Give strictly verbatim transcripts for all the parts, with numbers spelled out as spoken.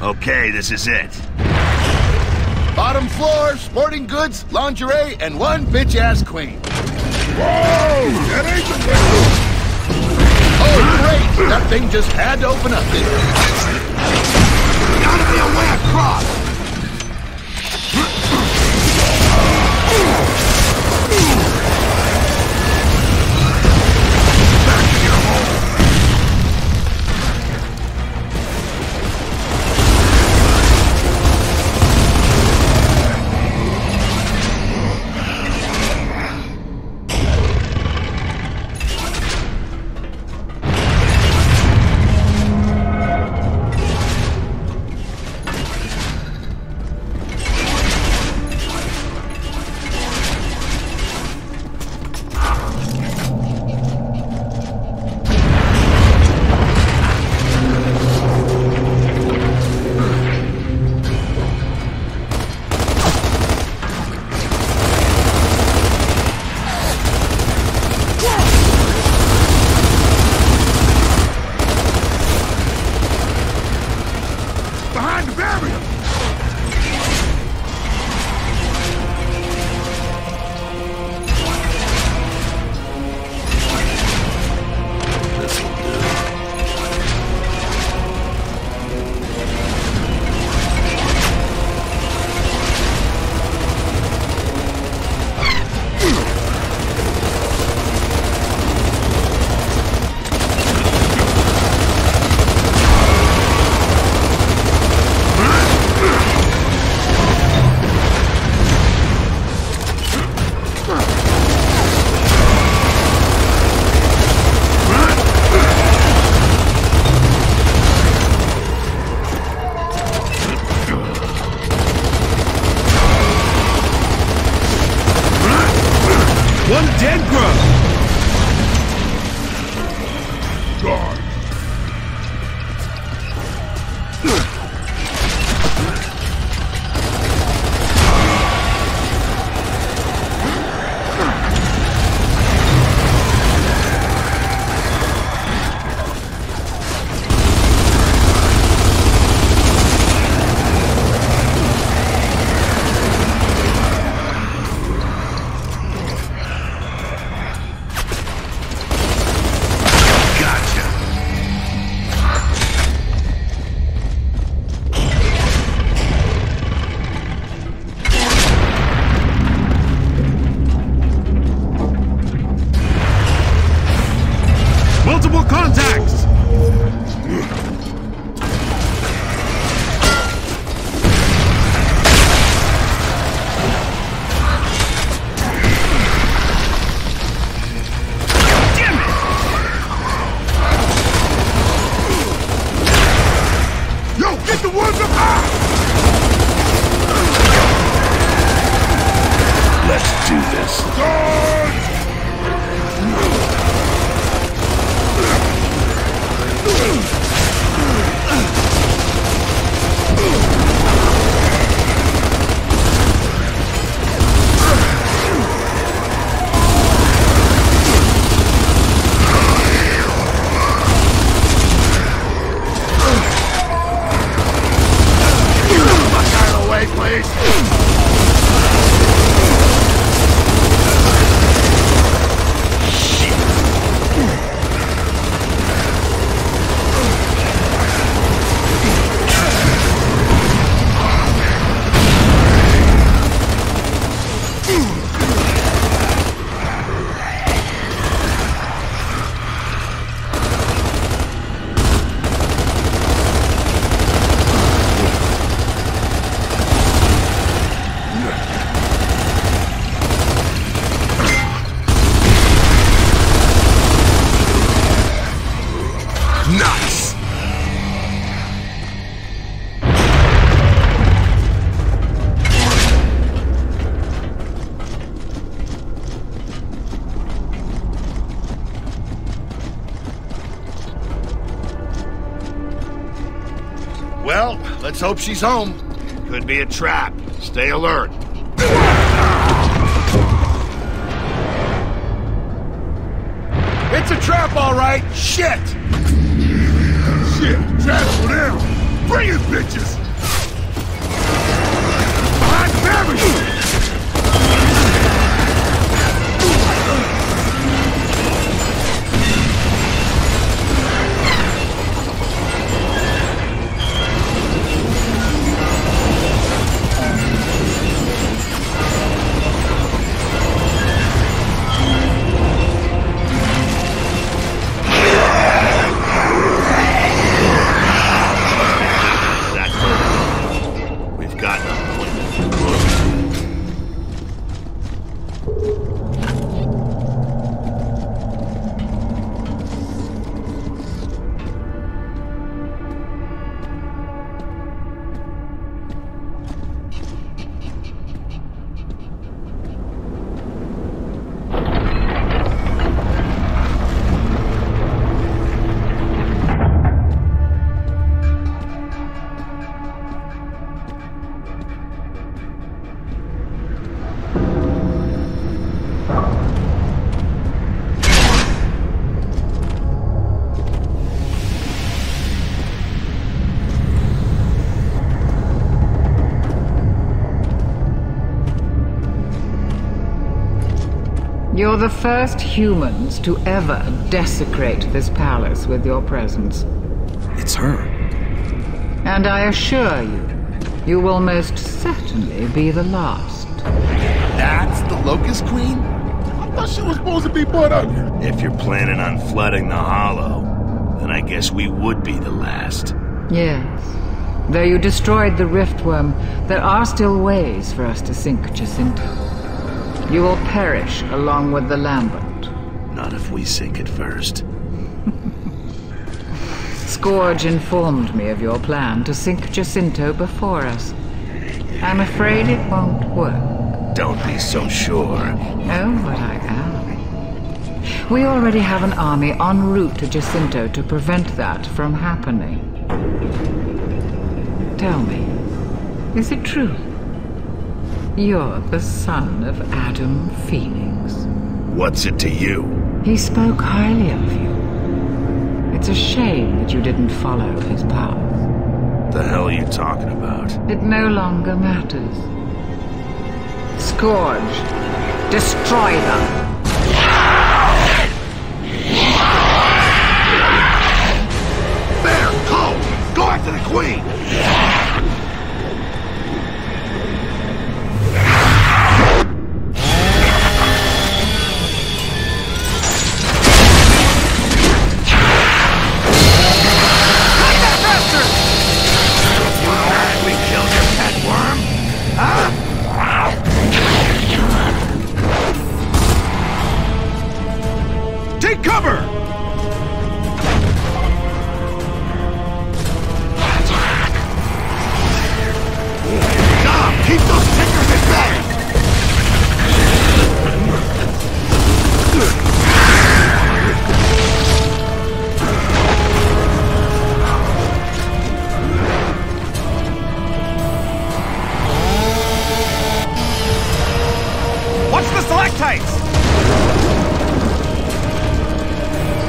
Okay, this is it. Bottom floor, sporting goods, lingerie, and one bitch-ass queen. Whoa! That ain't the way! Oh, great! That thing just had to open up, didn't it? Gotta be a way across! Back to your home! Well, let's hope she's home. Could be a trap. Stay alert. It's a trap, all right. Shit! Shit, trap for them. Bring it, bitches! everything! You're the first humans to ever desecrate this palace with your presence. It's her. And I assure you, you will most certainly be the last. That's the Locust Queen? I thought she was supposed to be butt ugly. If you're planning on flooding the Hollow, then I guess we would be the last. Yes. Though you destroyed the Riftworm, there are still ways for us to sink Jacinto. You will perish along with the Lambent. Not if we sink it first. Scourge informed me of your plan to sink Jacinto before us. I'm afraid it won't work. Don't be so sure. Oh, but I am. We already have an army en route to Jacinto to prevent that from happening. Tell me, is it true? You're the son of Adam Phoenix. What's it to you? He spoke highly of you. It's a shame that you didn't follow his path. The hell are you talking about? It no longer matters. Scourge, destroy them! Bear, go! Go after the Queen! Take cover! Dom, keep those tickers at bay! Watch the stalactites!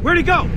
Where'd he go?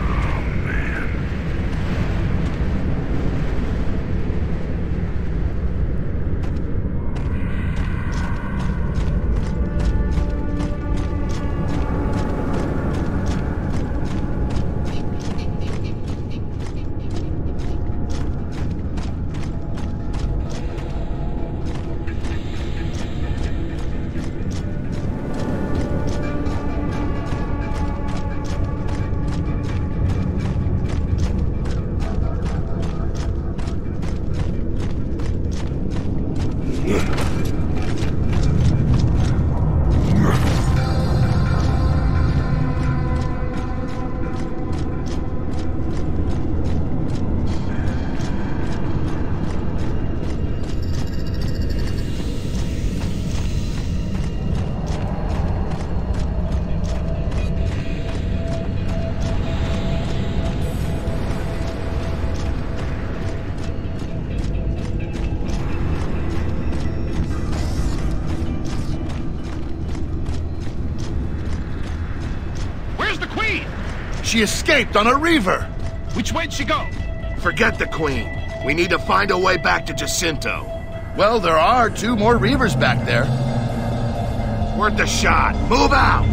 She escaped on a reaver! Which way'd she go? Forget the Queen. We need to find a way back to Jacinto. Well, there are two more reavers back there. It's worth a shot. Move out!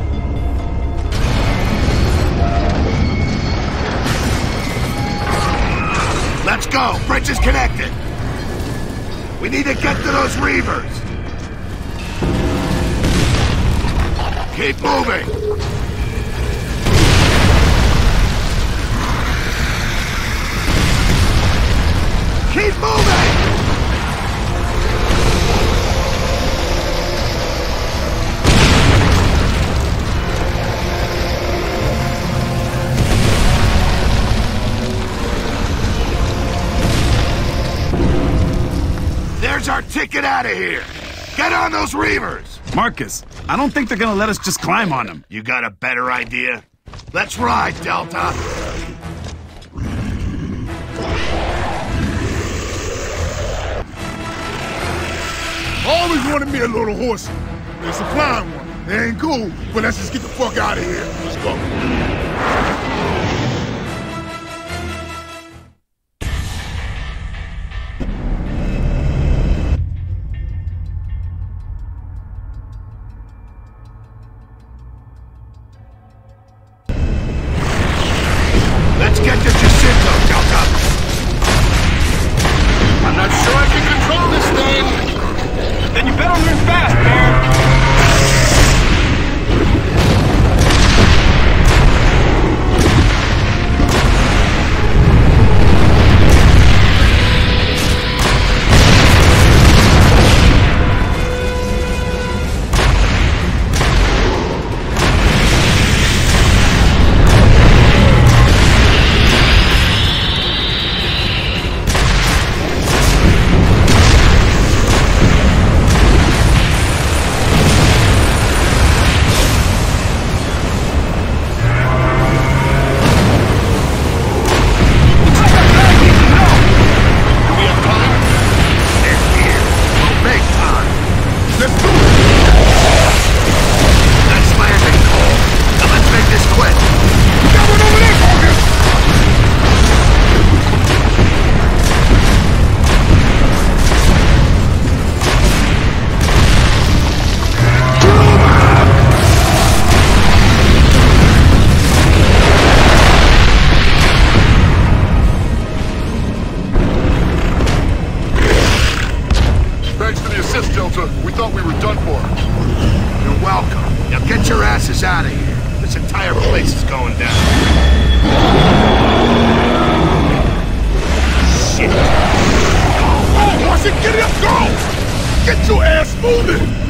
Let's go! Bridge is connected! We need to get to those reavers! Keep moving! Keep moving! There's our ticket out of here! Get on those reavers! Marcus, I don't think they're gonna let us just climb on them. You got a better idea? Let's ride, Delta! Always wanted me a little horsey. It's a flying one. They ain't cool, but let's just get the fuck out of here. Let's go. Let's get to Jacinto, Delta! I'm not sure I can control this thing! Then you better move fast, man! We thought we were done for. You're welcome. Now get your asses out of here. This entire place is going down. Shit. Oh, Marcy, get it up, go! Get your ass moving!